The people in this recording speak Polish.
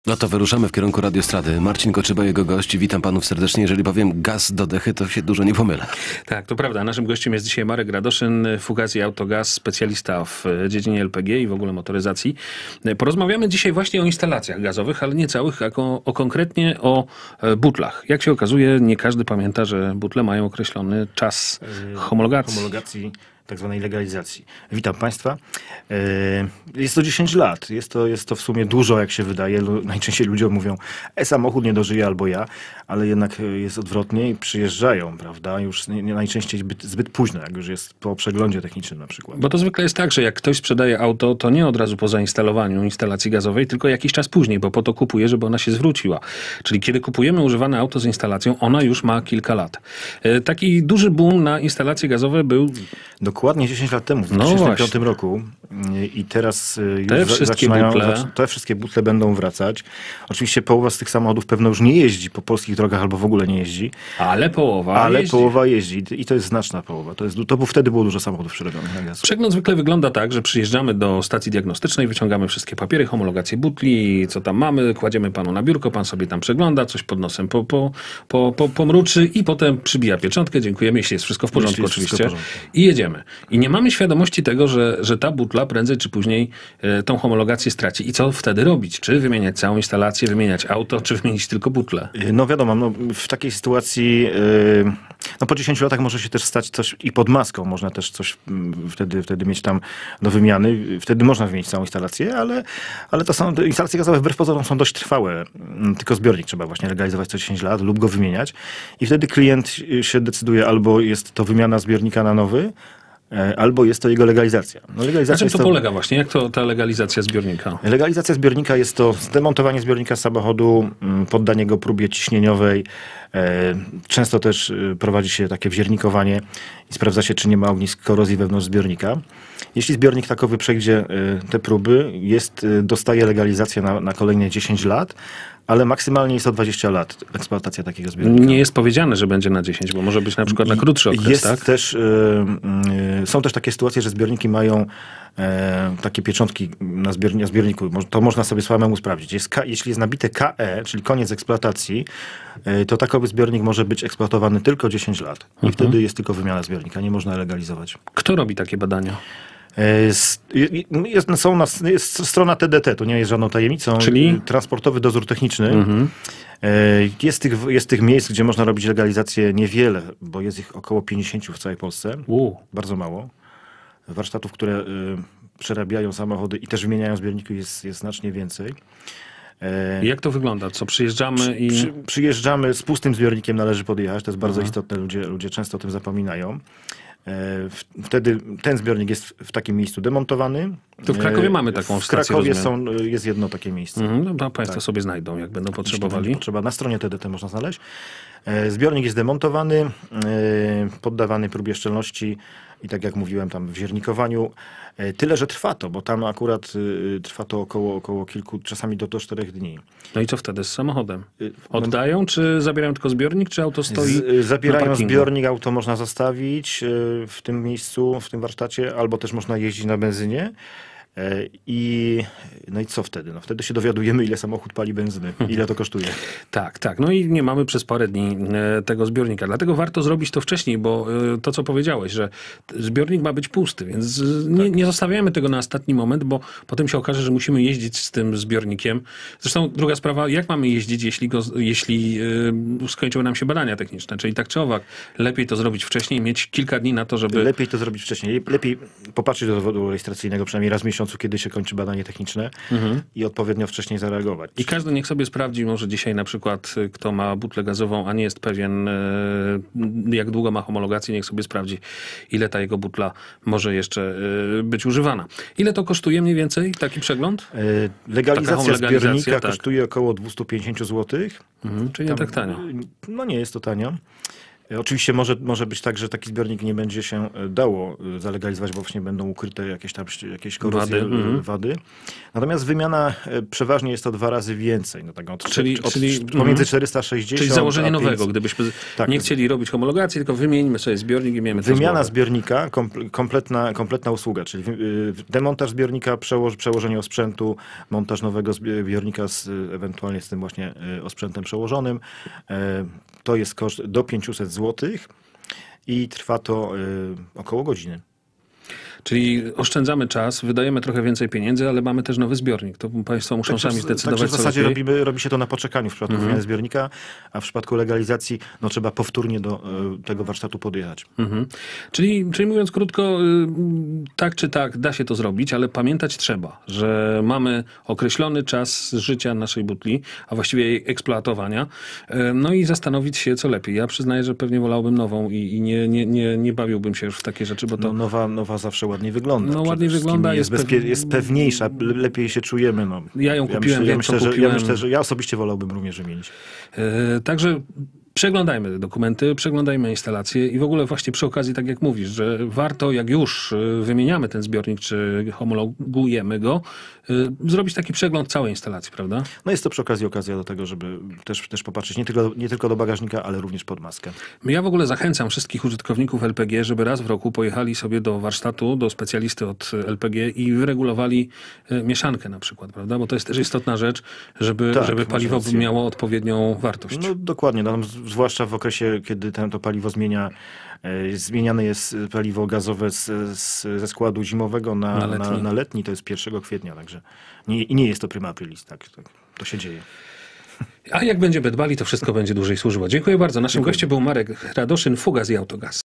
No to wyruszamy w kierunku Radiostrady. Marcin Koczyba, jego gość. Witam panów serdecznie. Jeżeli powiem gaz do dechy, to się dużo nie pomylę. Tak, to prawda. Naszym gościem jest dzisiaj Marek Radoszyn, Fugazi Autogaz, specjalista w dziedzinie LPG i w ogóle motoryzacji. Porozmawiamy dzisiaj właśnie o instalacjach gazowych, ale nie całych, a konkretnie o butlach. Jak się okazuje, nie każdy pamięta, że butle mają określony czas homologacji. Tak zwanej legalizacji. Witam Państwa. Jest to 10 lat. Jest to w sumie dużo, jak się wydaje. Najczęściej ludzie mówią, samochód nie dożyje albo ja, ale jednak jest odwrotnie i przyjeżdżają, prawda? Już najczęściej zbyt późno, jak już jest po przeglądzie technicznym na przykład. Bo to zwykle jest tak, że jak ktoś sprzedaje auto, to nie od razu po zainstalowaniu instalacji gazowej, tylko jakiś czas później, bo po to kupuje, żeby ona się zwróciła. Czyli kiedy kupujemy używane auto z instalacją, ona już ma kilka lat. Taki duży boom na instalacje gazowe był... Dokładnie 10 lat temu, w 2005 roku. I teraz te wszystkie butle będą wracać. Oczywiście połowa z tych samochodów pewno już nie jeździ po polskich drogach albo w ogóle nie jeździ. Ale połowa jeździ. I to jest znaczna połowa. Wtedy było dużo samochodów przerobionych na gaz. Przegląd zwykle wygląda tak, że przyjeżdżamy do stacji diagnostycznej, wyciągamy wszystkie papiery, homologację butli, co tam mamy, kładziemy panu na biurko, pan sobie tam przegląda, coś pod nosem pomruczy i potem przybija pieczątkę. Dziękujemy, jeśli jest wszystko w porządku oczywiście. I jedziemy. I nie mamy świadomości tego, że ta butla prędzej czy później tą homologację straci. I co wtedy robić? Czy wymieniać całą instalację, wymieniać auto, czy wymienić tylko butlę? No wiadomo, w takiej sytuacji po 10 latach może się też stać coś i pod maską. Można też coś wtedy mieć tam do wymiany. Wtedy można wymienić całą instalację, ale to są instalacje gazowe wbrew pozorom są dość trwałe. Tylko zbiornik trzeba właśnie legalizować co 10 lat lub go wymieniać. I wtedy klient się decyduje, albo jest to wymiana zbiornika na nowy, albo jest to jego legalizacja. Na czym to polega właśnie? Jak to ta legalizacja zbiornika? Legalizacja zbiornika jest to zdemontowanie zbiornika z samochodu, poddanie go próbie ciśnieniowej. Często też prowadzi się takie wziernikowanie i sprawdza się, czy nie ma ognisk korozji wewnątrz zbiornika. Jeśli zbiornik takowy przejdzie te próby, dostaje legalizację na kolejne 10 lat, ale maksymalnie jest to 20 lat eksploatacja takiego zbiornika. Nie jest powiedziane, że będzie na 10, bo może być na przykład na krótszy okres, tak? Są też takie sytuacje, że zbiorniki mają takie pieczątki na zbiorniku. To można sobie samemu sprawdzić. Jeśli jest nabite KE, czyli koniec eksploatacji, to takowy zbiornik może być eksploatowany tylko 10 lat. I wtedy jest tylko wymiana zbiornika. Nie można legalizować. Kto robi takie badania? Jest strona TDT, to nie jest żadną tajemnicą. Czyli? Transportowy dozór techniczny. Jest tych miejsc, gdzie można robić legalizację niewiele, bo jest ich około 50 w całej Polsce. Bardzo mało. Warsztatów, które przerabiają samochody i też wymieniają zbiorniki jest znacznie więcej. Jak to wygląda? Co, przyjeżdżamy i... Przyjeżdżamy z pustym zbiornikiem, należy podjechać. To jest bardzo istotne. Ludzie często o tym zapominają. Wtedy ten zbiornik jest w takim miejscu demontowany. To w Krakowie mamy taką stację. W Krakowie jest jedno takie miejsce. No, państwo sobie znajdą, jak będą potrzebowali. Na stronie TDT można znaleźć. Zbiornik jest demontowany, poddawany próbie szczelności i tak jak mówiłem, tam w ziernikowaniu. Tyle, że trwa to, bo tam akurat trwa to około kilku, czasami do 4 dni. No i co wtedy z samochodem? Oddają, czy zabierają tylko zbiornik, czy auto stoi Zabierają na parkingu? zbiornik, auto można zostawić w tym miejscu, w tym warsztacie, albo też można jeździć na benzynie. No i co wtedy? No wtedy się dowiadujemy, ile samochód pali benzyny, ile to kosztuje. Tak. No i nie mamy przez parę dni tego zbiornika. Dlatego warto zrobić to wcześniej, bo to, co powiedziałeś, że zbiornik ma być pusty, więc nie zostawiamy tego na ostatni moment, bo potem się okaże, że musimy jeździć z tym zbiornikiem. Zresztą druga sprawa, jak mamy jeździć, jeśli skończyły nam się badania techniczne, czyli tak czy owak. Lepiej to zrobić wcześniej, mieć kilka dni na to, żeby... Lepiej to zrobić wcześniej. Lepiej popatrzeć do dowodu rejestracyjnego przynajmniej raz w miesiącu, kiedy się kończy badanie techniczne i odpowiednio wcześniej zareagować. I każdy niech sobie sprawdzi, może dzisiaj na przykład, kto ma butlę gazową, a nie jest pewien, jak długo ma homologację, niech sobie sprawdzi, ile ta jego butla może jeszcze być używana. Ile to kosztuje mniej więcej taki przegląd? Legalizacja zbiornika kosztuje około 250 zł. Czyli nie tak tanio. No nie jest to tanio. Oczywiście może być tak, że taki zbiornik nie będzie się dało zalegalizować, bo właśnie będą ukryte jakieś korozje, wady. Natomiast wymiana przeważnie jest to 2 razy więcej. No tak pomiędzy 460 Czyli założenie a 500. nowego, gdybyśmy nie chcieli robić homologacji, tylko wymieńmy sobie zbiornik i miejmy to wymiana zbiornika, kompletna usługa, czyli demontaż zbiornika, przełożenie osprzętu, montaż nowego zbiornika ewentualnie z tym właśnie osprzętem przełożonym. To jest koszt do 500 zł i trwa to około godziny. Czyli oszczędzamy czas, wydajemy trochę więcej pieniędzy, ale mamy też nowy zbiornik. To państwo muszą sami zdecydować, także w zasadzie co lepiej. robi się to na poczekaniu w przypadku wymiany zbiornika, a w przypadku legalizacji trzeba powtórnie do tego warsztatu podjechać. Czyli mówiąc krótko, tak czy tak da się to zrobić, ale pamiętać trzeba, że mamy określony czas życia naszej butli, a właściwie jej eksploatowania, no i zastanowić się, co lepiej. Ja przyznaję, że pewnie wolałbym nową i nie bawiłbym się już w takie rzeczy, bo to... Nowa zawsze ładniej wygląda. No ładniej wygląda, jest pewniejsza, lepiej się czujemy. No. Ja ją kupiłem, ja myślę, że ja osobiście wolałbym również wymienić. Także przeglądajmy dokumenty, przeglądajmy instalacje i w ogóle właśnie przy okazji, tak jak mówisz, że warto, jak już wymieniamy ten zbiornik, czy homologujemy go, zrobić taki przegląd całej instalacji, prawda? No jest to przy okazji okazja do tego, żeby też popatrzeć nie tylko do bagażnika, ale również pod maskę. Ja w ogóle zachęcam wszystkich użytkowników LPG, żeby raz w roku pojechali sobie do warsztatu, do specjalisty od LPG i wyregulowali mieszankę na przykład, prawda? Bo to jest też istotna rzecz, żeby paliwo miało odpowiednią wartość. No dokładnie, zwłaszcza w okresie, kiedy to paliwo zmieniane jest paliwo gazowe ze składu zimowego na letni, to jest 1 kwietnia, także nie jest to prima aprilis, tak, to się dzieje. A jak będziemy dbali, to wszystko będzie dłużej służyło. Dziękuję bardzo. Naszym gościem był Marek Radoszyn, Fugaz i Autogaz.